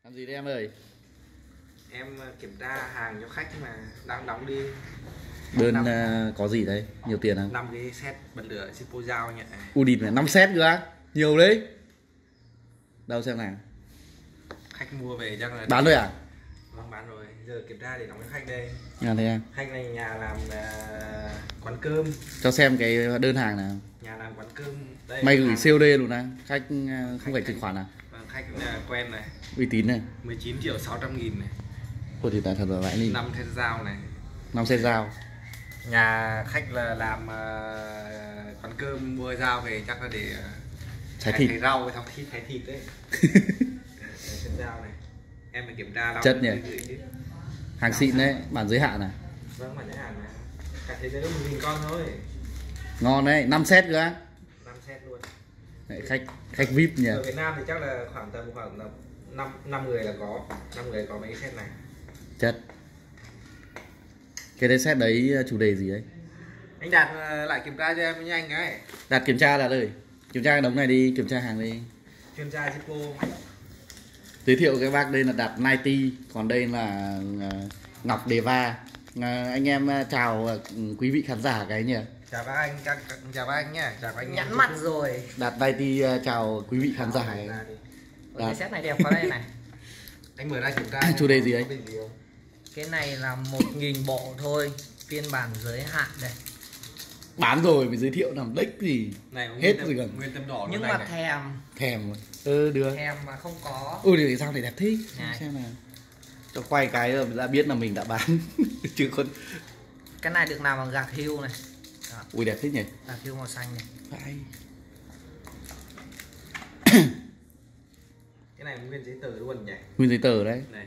Làm gì đấy em ơi? Em kiểm tra hàng cho khách mà đang đóng đi. Đơn có gì đấy? Nhiều tiền không? 5 cái set bật lửa Zippo dao anh ạ. Udin này 5 set cơ á? Nhiều đấy. Đâu xem nào. Khách mua về chắc là bán rồi à? Vâng, bán rồi. Giờ kiểm tra để đóng cho khách đây. Nhà thế à? Khách này nhà làm quán cơm. Cho xem cái đơn hàng nào. Nhà làm quán cơm. Đây, Mày gửi hàng... COD luôn á? Khách không phải chuyển khoản à? Vâng, khách quen này. Uy tín này. 19.600.000 này. Ủa thì tại thật là vậy đi. 5 set dao này. 5 set dao. Nhà khách là làm quán cơm, mua dao về chắc là để Thái thịt. thái rau, thái thịt đấy. Set dao này. Em phải kiểm tra chất nhỉ. Hàng xịn đấy, bản giới hạn à? Vâng, bản giới hạn này. Cả thế giới có 1.000 con thôi. Ngon đấy, 5 set cơ á? 5 set luôn. Đấy, khách VIP nhỉ. Ở Việt Nam thì chắc là khoảng 5 người là có, 5 người có mấy cái set này. Chất. Cái đấy set đấy chủ đề gì đấy? Anh Đạt lại kiểm tra cho em nhanh cái. Đạt kiểm tra là đây. Kiểm tra cái đống này đi, kiểm tra hàng đi. Chuyên gia Zippo. Giới thiệu cái bác đây là Đạt 90, còn đây là Ngọc Deva. Anh em chào quý vị khán giả cái nhỉ. Chào các anh, chào các anh nhé, chào các anh. Nhắn mặt rồi. Đạt 90 chào quý vị khán giả. Cái set này đẹp quá đây này. Anh mở ra kiểm tra. Chủ đề gì đấy? Cái này là 1.000 bộ thôi, phiên bản giới hạn đây. Bán rồi mới giới thiệu làm đếch gì. Này, hết rồi gần. Nguyên tâm đỏ nhưng này mà này. Thèm đưa. Thèm mà không có. Thì sao này đẹp thế? Xem nào. Cho quay cái là đã biết là mình đã bán. Chứ còn cái này được làm bằng gạc hưu này. Đó. Ui đẹp thế nhỉ. Gạc hưu màu xanh này. Phải. Cái này nguyên giấy tờ luôn nhỉ. Nguyên giấy tờ đấy. Này.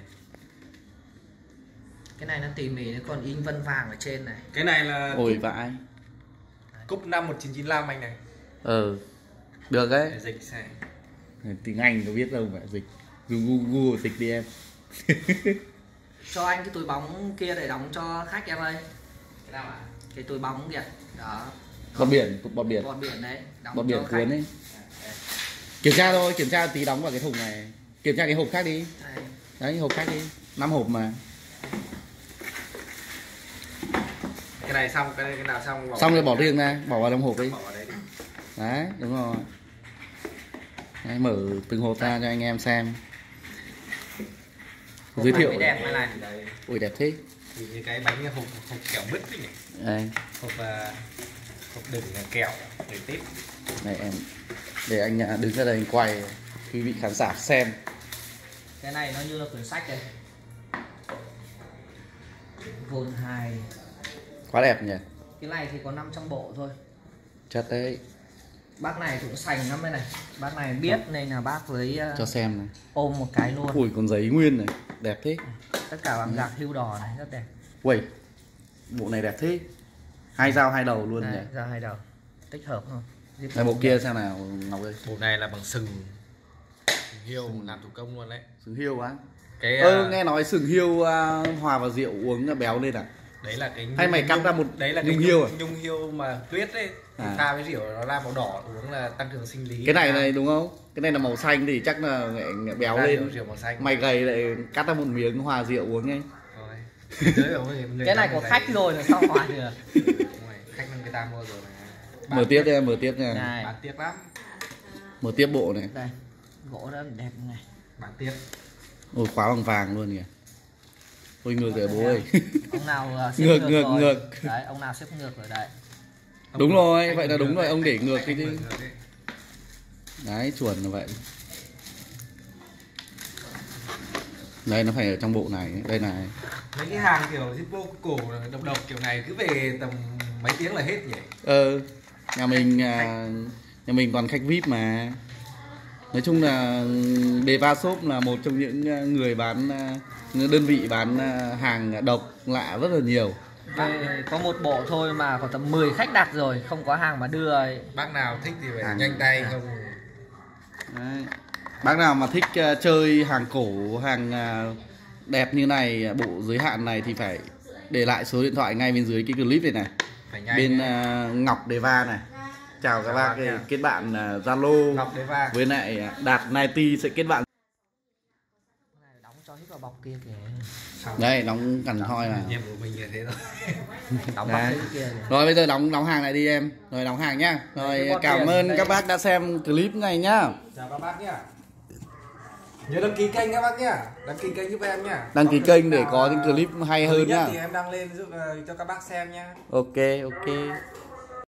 Cái này nó tỉ mỉ, nó còn in vân vàng ở trên này. Cái này là Ôi vãi. cúp năm 1995 anh này. Được đấy. Để dịch sang. Tiếng Anh có biết đâu mà dịch. Dùng Google dịch đi em. Cho anh cái túi bóng kia để đóng cho khách em ơi. Cái nào ạ? Cái túi bóng kìa. Đó. Bọt biển. Bọt biển đấy. Bọt biển cuốn ấy. Kiểm tra thôi, kiểm tra tí đóng vào cái thùng này. Kiểm tra cái hộp khác đi. Đấy, hộp khác đi. 5 hộp mà. Cái này xong, cái nào xong xong rồi bỏ riêng ra, bỏ vào trong hộp đi. Bỏ vào đấy. Đấy, đúng rồi. Đấy, mở từng hộp ra cho anh em xem. Giới thiệu. Đẹp cái này. Ui đẹp thế. Như cái bánh hộp kẹo mứt đấy nhỉ. Đây. Hộp đựng kẹo để tip. Này em, để anh đứng ra đây anh quay quý vị khán giả xem. Cái này nó như là quyển sách đây. Vôn 2. Quá đẹp nhỉ. Cái này thì có 500 bộ thôi. Chất đấy. Bác này cũng sành lắm đây này. Bác này biết nên là bác lấy cho xem này. ôm một cái luôn. Ui con giấy nguyên này, đẹp thế. Tất cả bằng gạc hưu đỏ này, rất đẹp. Ui, bộ này đẹp thế. 2 dao 2 đầu luôn nhỉ. Dao 2 đầu. Tích hợp thôi. Này bộ kia xem nào Ngọc ơi. Bộ này là bằng sừng hiêu làm thủ công luôn đấy. Sừng hiêu á. Cái nghe nói sừng hiêu hòa vào rượu uống béo lên à? đấy là cái hay mày cắt ra một đấy là nhung cái hiêu à? Nhung hiêu mà tuyết ấy pha với rượu nó ra màu đỏ, uống là tăng cường sinh lý. Cái này đúng không? Cái này là màu xanh thì chắc là béo lên. Rượu màu xanh. Mày gầy lại cắt ra một miếng hòa rượu uống ấy. Cái này của khách rồi là sao hòa được. Khách người ta mua rồi này. Mở tiếp đi, mở tiếp nha. Bán tiếp lắm. Mở tiếp bộ này. Đây. Gỗ rất đẹp này. Bán tiếp. Ôi khóa bằng vàng luôn kìa. Ôi ngược rồi bố ơi. Ông nào xếp ngược. Đấy, ông nào xếp ngược ở đây. Đúng rồi, vậy là đúng rồi, ông để ngược cái chứ. Đấy, chuẩn là vậy. Đây nó phải ở trong bộ này, đây này. Mấy cái hàng kiểu Zippo cổ độc kiểu này cứ về tầm mấy tiếng là hết nhỉ? Nhà mình còn khách VIP mà. Nói chung là Deva Shop là một trong những người bán đơn vị bán hàng độc lạ rất là nhiều. Có một bộ thôi mà có tầm 10 khách đặt rồi, không có hàng mà đưa ấy. Bác nào thích thì phải nhanh tay không. Đấy. Bác nào mà thích chơi hàng cổ, hàng đẹp như này, bộ giới hạn này thì phải để lại số điện thoại ngay bên dưới cái clip này này. Bên Ngọc Deva này. Chào các bác, kết bạn Zalo với lại Đạt 90 sẽ kết bạn. vào bọc kia kìa. Đây đóng cẩn thoi mà. Em của mình như thế thôi. Đóng bọc kia kìa. Rồi bây giờ đóng hàng này đi em. Rồi đóng hàng nhá. Rồi cảm ơn các bác đã xem clip này nhá. Chào các bác nhá. Nhớ đăng ký kênh các bác nhá. Đăng ký kênh giúp em nhá. Đăng ký kênh để có những clip hay hơn nhá. Thì em đăng lên giúp cho các bác xem nhá. Ok ok.